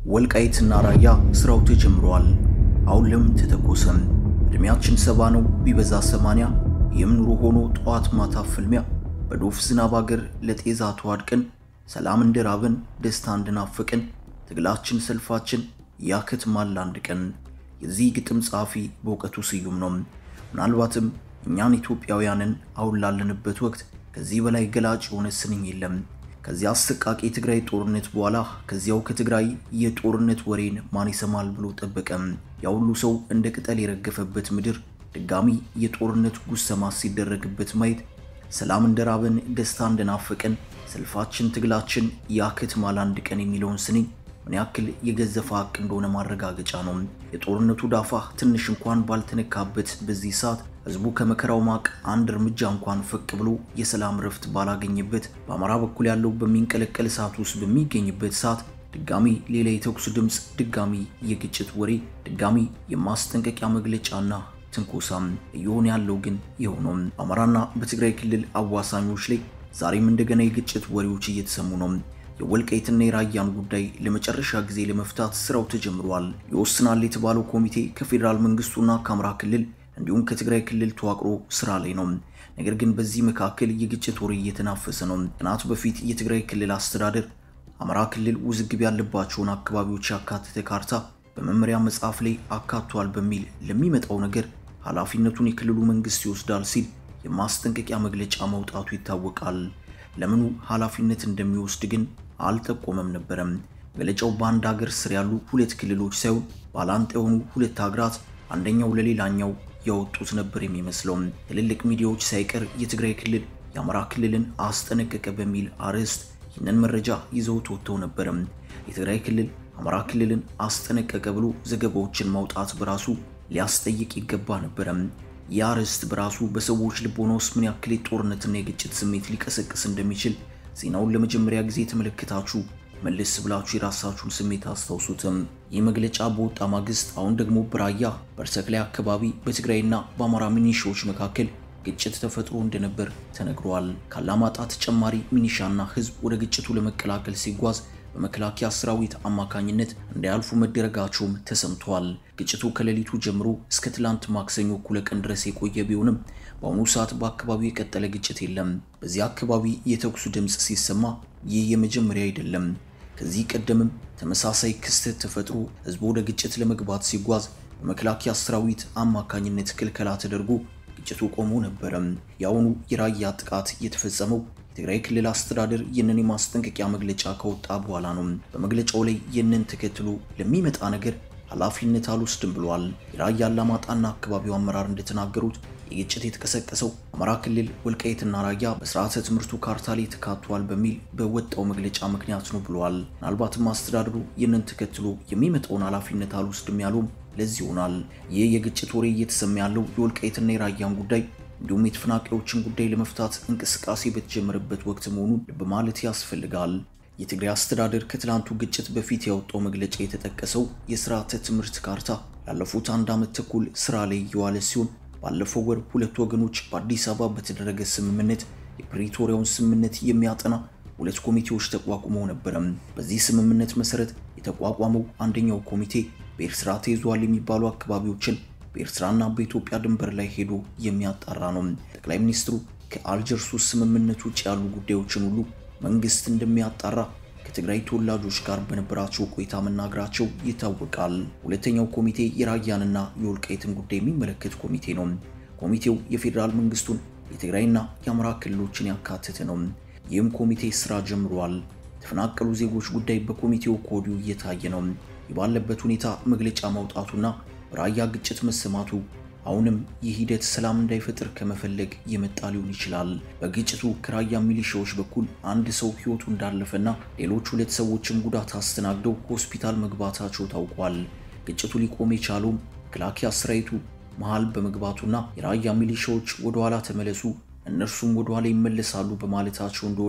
ወልቃይትና ራያ ስራው ተጀምሯል። አሁንም ተተኮሰም። እድሜያችን 70 ነው ቢበዛ 80 የምኑሮ ሆኖ ጧት ማታ ፍልሚያ በዶፍ ዝናብ አገር ለጤዛ ተዋድቀን ሰላም እንደራበን ደስታ እንደናፈቀን ትግላችን ሰልፋችን ያከትማል አንድ ቀን። የዚህ ግጥም ጻፊ በእውቀቱ ስዩም ነው። ምናልባትም እኛን ኢትዮጵያውያንን አሁን ላለንበት ወቅት ከዚህ በላይ ገላጭ የሆነ ስንኝ የለም። ከዚያ አሰቃቂ ትግራይ ጦርነት በኋላ ከዚያው ከትግራይ የጦርነት ወሬን ማን ይሰማል ብሎ ጠበቀም። ያውሉ ሰው እንደ ቅጠል የረገፈበት ምድር ድጋሚ የጦርነት ጉሰማ ሲደረግበት ማየት ሰላም እንደራበን ደስታ እንደናፈቀን ሰልፋችን ትግላችን ያከትማል አንድ ቀን የሚለውን ስንኝ ምን ያክል የገዘፈ ሀቅ እንደሆነ ማረጋገጫ ነው። የጦርነቱ ዳፋ ትንሽ እንኳን ባልተነካበት በዚህ ሰዓት ህዝቡ ከመከራው ማቅ አንድ እርምጃ እንኳን ፈቅ ብሎ የሰላም ረፍት ባላገኘበት በአማራ በኩል ያለው በሚንቀለቀል ሰዓት ውስጥ በሚገኝበት ሰዓት ድጋሚ ሌላ የተኩስ ድምጽ፣ ድጋሚ የግጭት ወሬ፣ ድጋሚ የማስጠንቀቂያ መግለጫና ትንኮሳም እየሆነ ያለው ግን ይሆነው አማራና በትግራይ ክልል አዋሳኞች ላይ ዛሬም እንደገና የግጭት ወሬዎች እየተሰሙ ነው። የወልቃይትና የራያን ጉዳይ ለመጨረሻ ጊዜ ለመፍታት ስራው ተጀምሯል። ይወስናል የተባለው ኮሚቴ ከፌደራል መንግስቱና ከአማራ ክልል እንዲሁም ከትግራይ ክልል ተዋቅሮ ስራ ላይ ነው። ነገር ግን በዚህ መካከል የግጭት ወሬ እየተናፈሰ ነው። ቀናት በፊት የትግራይ ክልል አስተዳደር አማራ ክልል ውዝግብ ያለባቸውን አካባቢዎች ያካተተ ካርታ በመመሪያ መጽሐፍ ላይ አካቷል በሚል ለሚመጣው ነገር ኃላፊነቱን የክልሉ መንግስት ይወስዳል ሲል የማስጠንቀቂያ መግለጫ ማውጣቱ ይታወቃል። ለምኑ ኃላፊነት እንደሚወስድ ግን አልጠቆመም ነበረም። መግለጫው በአንድ ሀገር ስር ያሉ ሁለት ክልሎች ሳይሆን ባላንጣ የሆኑ ሁለት ሀገራት አንደኛው ለሌላኛው ያወጡት ነበር የሚመስለው። ትልልቅ ሚዲያዎች ሳይቀር የትግራይ ክልል የአማራ ክልልን አስጠነቀቀ በሚል አርዕስት ይህንን መረጃ ይዘው ወጥተው ነበር። የትግራይ ክልል አማራ ክልልን አስጠነቀቀ ብሎ ዘገባዎችን ማውጣት በራሱ ሊያስጠይቅ ይገባ ነበር። ያርዕስት በራሱ በሰዎች ልቦና ውስጥ ምን ያክል ጦርነትና የግጭት ስሜት ሊቀሰቅስ እንደሚችል ዜናውን ለመጀመሪያ ጊዜ ተመለከታችሁ መልስ ብላችሁ የራሳችሁን ስሜት አስተውሱትም። ይህ መግለጫ በወጣ ማግስት አሁን ደግሞ በራያ በርሰክላይ አካባቢ በትግራይና በአማራ ሚኒሻዎች መካከል ግጭት ተፈጥሮ እንደነበር ተነግሯል። ካላማጣ ተጨማሪ ሚኒሻና ህዝብ ወደ ግጭቱ ለመቀላቀል ሲጓዝ በመከላከያ ሰራዊት አማካኝነት እንዳያልፉ መደረጋቸውም ተሰምቷል። ግጭቱ ከሌሊቱ ጀምሮ እስከ ትላንት ማክሰኞ እኩለ ቀን ድረስ የቆየ ቢሆንም በአሁኑ ሰዓት በአካባቢው የቀጠለ ግጭት የለም። በዚህ አካባቢ የተኩስ ድምጽ ሲሰማ ይህ የመጀመሪያ አይደለም። ከዚህ ቀደምም ተመሳሳይ ክስተት ተፈጥሮ ህዝቡ ወደ ግጭት ለመግባት ሲጓዝ በመከላከያ ሰራዊት አማካኝነት ክልከላ ተደርጎ ግጭቱ ቆሞ ነበር። ያውኑ የራያ ጥቃት የተፈጸመው የትግራይ ክልል አስተዳደር ይህንን የማስጠንቀቂያ መግለጫ ከወጣ በኋላ ነው። በመግለጫው ላይ ይህንን ተከትሎ ለሚመጣ ነገር ኃላፊነት አልወስድም ብሏል። የራያ አላማጣና አካባቢው አመራር እንደተናገሩት የግጭት የተቀሰቀሰው አማራ ክልል ወልቃይትና ራያ በስርዓተ ትምህርቱ ካርታ ላይ ተካቷል በሚል በወጣው መግለጫ ምክንያት ነው ብሏል። ምናልባትም አስተዳደሩ ይህንን ተከትሎ የሚመጣውን ኃላፊነት አልወስድም ያለው ለዚህ ይሆናል። ይህ የግጭት ወሬ እየተሰማ ያለው የወልቃይትና የራያን ጉዳይ እንዲሁም የተፈናቃዮችን ጉዳይ ለመፍታት እንቅስቃሴ በተጀመረበት ወቅት መሆኑን ልብ ማለት ያስፈልጋል። የትግራይ አስተዳደር ከትላንቱ ግጭት በፊት ያወጣው መግለጫ የተጠቀሰው የስርዓተ ትምህርት ካርታ ላለፉት 1 ዓመት ተኩል ስራ ላይ የዋለ ሲሆን ባለፈው ወር ሁለት ወገኖች በአዲስ አበባ በተደረገ ስምምነት የፕሪቶሪያውን ስምምነት የሚያጠና ሁለት ኮሚቴዎች ተቋቁመው ነበር። በዚህ ስምምነት መሰረት የተቋቋመው አንደኛው ኮሚቴ በኤርትራ ተይዟል የሚባሉ አካባቢዎችን በኤርትራና በኢትዮጵያ ድንበር ላይ ሄዶ የሚያጣራ ነው። ጠቅላይ ሚኒስትሩ ከአልጀርሱ ስምምነት ውጭ ያሉ ጉዳዮችን ሁሉ መንግስት እንደሚያጣራ ከትግራይ ተወላጆች ጋር በነበራቸው ቆይታ መናገራቸው ይታወቃል። ሁለተኛው ኮሚቴ የራያንና የወልቃይትን ጉዳይ የሚመለከት ኮሚቴ ነው። ኮሚቴው የፌደራል መንግስቱን የትግራይና የአማራ ክልሎችን ያካተተ ነው። ይህም ኮሚቴ ስራ ጀምሯል። የተፈናቀሉ ዜጎች ጉዳይ በኮሚቴው ኮዲው እየታየ ነው። ባለበት ሁኔታ መግለጫ ማውጣቱና ራያ ግጭት መሰማቱ አሁንም ይህ ሂደት ሰላም እንዳይፈጥር ከመፈለግ የመጣ ሊሆን ይችላል። በግጭቱ ከራያ ሚሊሻዎች በኩል አንድ ሰው ህይወቱ እንዳለፈና ሌሎች ሁለት ሰዎችም ጉዳት አስተናግደው ሆስፒታል መግባታቸው ታውቋል። ግጭቱ ሊቆም የቻለው መከላከያ ሰራዊቱ መሃል በመግባቱና የራያ ሚሊሻዎች ወደ ኋላ ተመለሱ እነርሱም ወደ ኋላ ይመለሳሉ በማለታቸው እንደሆነ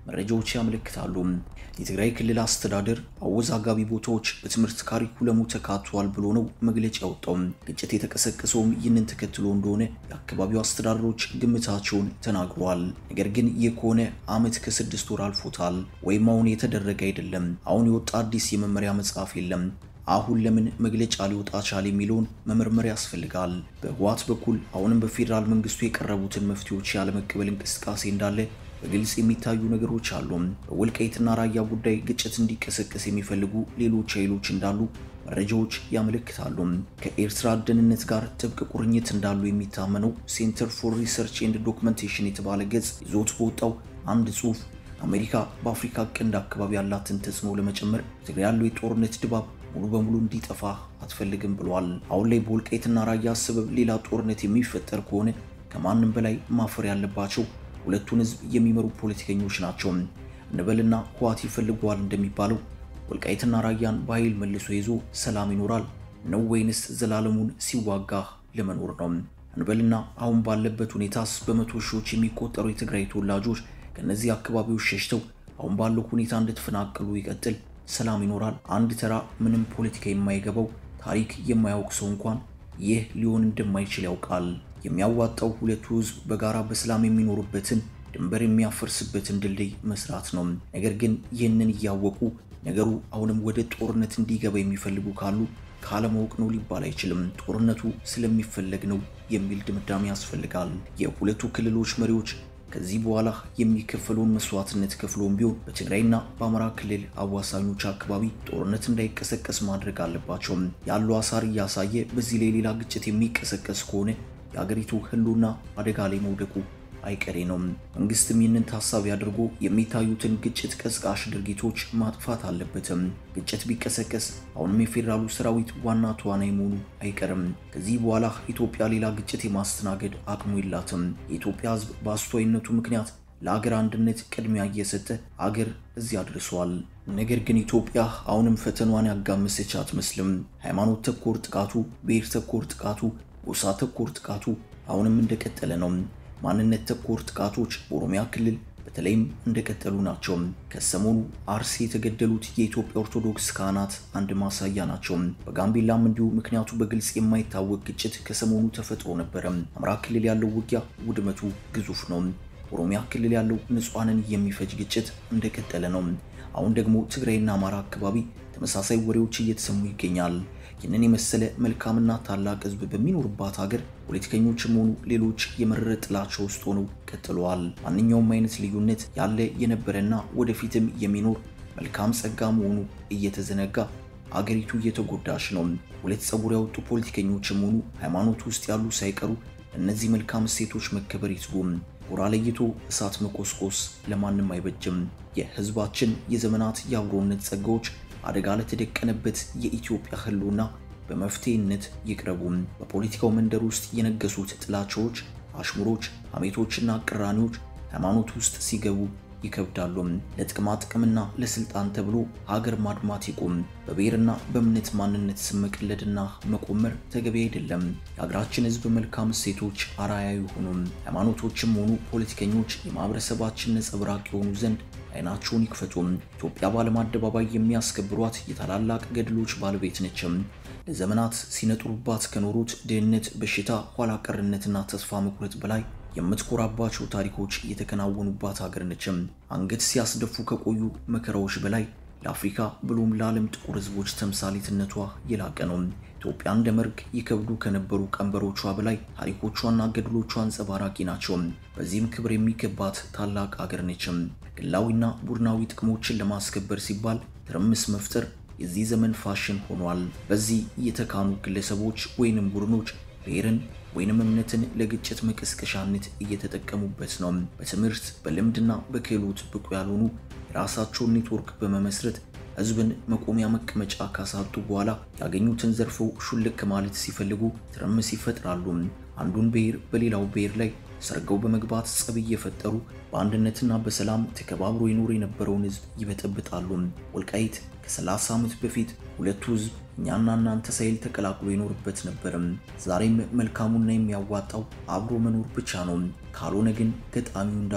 መረጃዎች ያመለክታሉ። የትግራይ ክልል አስተዳደር አወዛጋቢ ቦታዎች በትምህርት ካሪኩለሙ ተካቷል ብሎ ነው መግለጫ ያወጣው። ግጭት የተቀሰቀሰውም ይህንን ተከትሎ እንደሆነ የአካባቢው አስተዳደሮች ግምታቸውን ተናግረዋል። ነገር ግን ይህ ከሆነ ዓመት ከ6 ወር አልፎታል ወይም አሁን የተደረገ አይደለም። አሁን የወጣ አዲስ የመመሪያ መጽሐፍ የለም። አሁን ለምን መግለጫ ሊወጣ ቻለ የሚለውን መመርመር ያስፈልጋል። በህወሓት በኩል አሁንም በፌደራል መንግስቱ የቀረቡትን መፍትሄዎች ያለመቀበል እንቅስቃሴ እንዳለ በግልጽ የሚታዩ ነገሮች አሉ። በወልቃይትና ራያ ጉዳይ ግጭት እንዲቀሰቀስ የሚፈልጉ ሌሎች ኃይሎች እንዳሉ መረጃዎች ያመለክታሉ። ከኤርትራ ደህንነት ጋር ጥብቅ ቁርኝት እንዳሉ የሚታመነው ሴንተር ፎር ሪሰርች ኤንድ ዶክመንቴሽን የተባለ ገጽ ይዞት በወጣው አንድ ጽሑፍ አሜሪካ በአፍሪካ ቀንድ አካባቢ ያላትን ተጽዕኖ ለመጨመር ትግራይ ያለው የጦርነት ድባብ ሙሉ በሙሉ እንዲጠፋ አትፈልግም ብሏል። አሁን ላይ በወልቃይትና ራያ ሰበብ ሌላ ጦርነት የሚፈጠር ከሆነ ከማንም በላይ ማፈር ያለባቸው ሁለቱን ህዝብ የሚመሩ ፖለቲከኞች ናቸው። እንበልና ህወሓት ይፈልገዋል እንደሚባለው ወልቃይትና ራያን በኃይል መልሶ ይዞ ሰላም ይኖራል ነው ወይንስ ዘላለሙን ሲዋጋ ለመኖር ነው? እንበልና አሁን ባለበት ሁኔታስ በመቶ ሺዎች የሚቆጠሩ የትግራይ ተወላጆች ከነዚህ አካባቢዎች ሸሽተው አሁን ባለው ሁኔታ እንደተፈናቀሉ ይቀጥል ሰላም ይኖራል? አንድ ተራ ምንም ፖለቲካ የማይገባው ታሪክ የማያውቅ ሰው እንኳን ይህ ሊሆን እንደማይችል ያውቃል። የሚያዋጣው ሁለቱ ህዝብ በጋራ በሰላም የሚኖሩበትን ድንበር የሚያፈርስበትን ድልድይ መስራት ነው። ነገር ግን ይህንን እያወቁ ነገሩ አሁንም ወደ ጦርነት እንዲገባ የሚፈልጉ ካሉ ካለማወቅ ነው ሊባል አይችልም። ጦርነቱ ስለሚፈለግ ነው የሚል ድምዳሜ ያስፈልጋል። የሁለቱ ክልሎች መሪዎች ከዚህ በኋላ የሚከፈለውን መስዋዕትነት ከፍሎም ቢሆን በትግራይና በአማራ ክልል አዋሳኞች አካባቢ ጦርነት እንዳይቀሰቀስ ማድረግ አለባቸው። ያለው አሳር እያሳየ በዚህ ላይ ሌላ ግጭት የሚቀሰቀስ ከሆነ የአገሪቱ ህልውና አደጋ ላይ መውደቁ አይቀሬ ነው። መንግስትም ይህንን ታሳቢ አድርጎ የሚታዩትን ግጭት ቀስቃሽ ድርጊቶች ማጥፋት አለበትም። ግጭት ቢቀሰቀስ አሁንም የፌደራሉ ሰራዊት ዋና ተዋናይ መሆኑ አይቀርም። ከዚህ በኋላ ኢትዮጵያ ሌላ ግጭት የማስተናገድ አቅሙ የላትም። የኢትዮጵያ ህዝብ በአስተዋይነቱ ምክንያት ለአገር አንድነት ቅድሚያ እየሰጠ አገር እዚህ አድርሷል። ነገር ግን ኢትዮጵያ አሁንም ፈተናዋን ያጋመሰች አትመስልም። ሃይማኖት ተኮር ጥቃቱ፣ ብሔር ተኮር ጥቃቱ፣ ጎሳ ተኮር ጥቃቱ አሁንም እንደቀጠለ ነው። ማንነት ተኮር ጥቃቶች በኦሮሚያ ክልል በተለይም እንደቀጠሉ ናቸው። ከሰሞኑ አርሲ የተገደሉት የኢትዮጵያ ኦርቶዶክስ ካህናት አንድ ማሳያ ናቸው። በጋምቤላም እንዲሁ ምክንያቱ በግልጽ የማይታወቅ ግጭት ከሰሞኑ ተፈጥሮ ነበር። አማራ ክልል ያለው ውጊያ ውድመቱ ግዙፍ ነው። ኦሮሚያ ክልል ያለው ንጹሃንን የሚፈጅ ግጭት እንደቀጠለ ነው። አሁን ደግሞ ትግራይና አማራ አካባቢ ተመሳሳይ ወሬዎች እየተሰሙ ይገኛል። ይህንን የመሰለ መልካምና ታላቅ ህዝብ በሚኖርባት ሀገር ፖለቲከኞችም ሆኑ ሌሎች የመረረ ጥላቻ ውስጥ ሆነው ቀጥለዋል። ማንኛውም አይነት ልዩነት ያለ የነበረና ወደፊትም የሚኖር መልካም ጸጋ መሆኑ እየተዘነጋ አገሪቱ እየተጎዳች ነው። ሁለት ጸጉር ያወጡ ፖለቲከኞችም ሆኑ ሃይማኖት ውስጥ ያሉ ሳይቀሩ እነዚህ መልካም እሴቶች መከበር ይስጉም። ጎራ ለይቶ እሳት መቆስቆስ ለማንም አይበጅም። የህዝባችን የዘመናት የአብሮነት ጸጋዎች አደጋ ለተደቀነበት የኢትዮጵያ ህልውና በመፍትሄነት ይቅረቡ። በፖለቲካው መንደር ውስጥ የነገሱት ጥላቻዎች፣ አሽሙሮች፣ ሐሜቶችና ቅራኔዎች ሃይማኖት ውስጥ ሲገቡ ይከብዳሉ። ለጥቅማ ጥቅምና ለስልጣን ተብሎ ሀገር ማድማት ይቁም። በብሔርና በእምነት ማንነት ስም መቀለድና መቆመር ተገቢ አይደለም። የሀገራችን ህዝብ መልካም እሴቶች አርአያ ይሁኑ። ሃይማኖቶችም ሆኑ ፖለቲከኞች የማህበረሰባችን ነጸብራቅ የሆኑ ዘንድ አይናቸውን ይክፈቱ። ኢትዮጵያ በዓለም አደባባይ የሚያስከብሯት የታላላቅ ገድሎች ባለቤት ነች። ለዘመናት ሲነጥሩባት ከኖሩት ድህነት፣ በሽታ፣ ኋላ ቀርነትና ተስፋ መቁረጥ በላይ የምትኮራባቸው ታሪኮች የተከናወኑባት ሀገር ነች። አንገት ሲያስደፉ ከቆዩ መከራዎች በላይ ለአፍሪካ ብሎም ለዓለም ጥቁር ህዝቦች ተምሳሌትነቷ የላቀ ነው። ኢትዮጵያ እንደ መርግ ይከብዱ ከነበሩ ቀንበሮቿ በላይ ታሪኮቿና ገድሎቿ አንጸባራቂ ናቸው። በዚህም ክብር የሚገባት ታላቅ ሀገር ነች። ግላዊና ቡድናዊ ጥቅሞችን ለማስከበር ሲባል ትርምስ መፍጠር የዚህ ዘመን ፋሽን ሆኗል። በዚህ የተካኑ ግለሰቦች ወይንም ቡድኖች ብሔርን ወይንም እምነትን ለግጭት መቀስቀሻነት እየተጠቀሙበት ነው። በትምህርት በልምድና በክህሎት ብቁ ያልሆኑ የራሳቸውን ኔትወርክ በመመስረት ህዝብን መቆሚያ መቀመጫ ካሳጡ በኋላ ያገኙትን ዘርፈው ሹልክ ማለት ሲፈልጉ ትርምስ ይፈጥራሉ። አንዱን ብሔር በሌላው ብሔር ላይ ሰርገው በመግባት ጸብ እየፈጠሩ በአንድነትና በሰላም ተከባብሮ ይኖር የነበረውን ህዝብ ይበጠብጣሉ። ወልቃይት ከ30 ዓመት በፊት ሁለቱ ህዝብ እኛና እናንተ ሳይል ተቀላቅሎ ይኖርበት ነበር። ዛሬም መልካሙና የሚያዋጣው አብሮ መኖር ብቻ ነው። ካልሆነ ግን ገጣሚው እንዳለው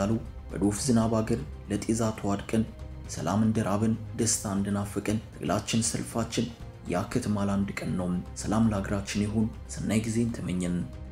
በዶፍ ዝናብ አገር ለጤዛ ተዋድቀን ሰላም እንደራብን ደስታ እንደናፈቀን ትግላችን ሰልፋችን ያከትማል አንድ ቀን ነው። ሰላም ለሀገራችን ይሁን። ሰናይ ጊዜን ተመኘን።